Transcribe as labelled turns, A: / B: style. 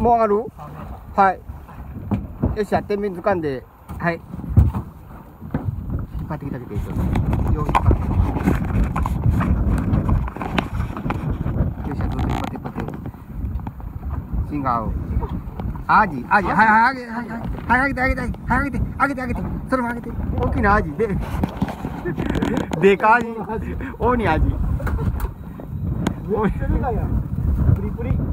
A: もう上がる。はい。よっしゃ、天秤掴んで。はい。引っ張ってきてあげて。よう引っ張って。よっしゃ、どうぞ引っ張って引っ張って。違う。アジ、はい、はい、はい、はい、はい、上げて、上げて、はい、上げて、上げて、上げて。それも上げて。大きなアジで。でかアジ。大にアジ。
B: めっちゃでかいやん。プリプリ。